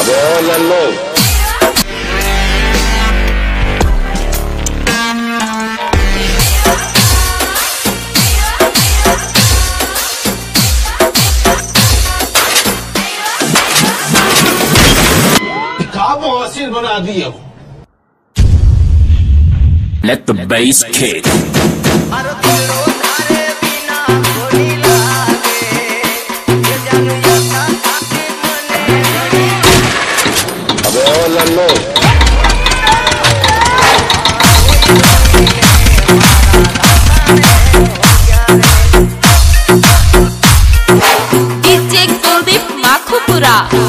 अबे लल्लो बना दिए हो। Let the bass kick. अबे लल्लो DJ Kuldeep Makhupura।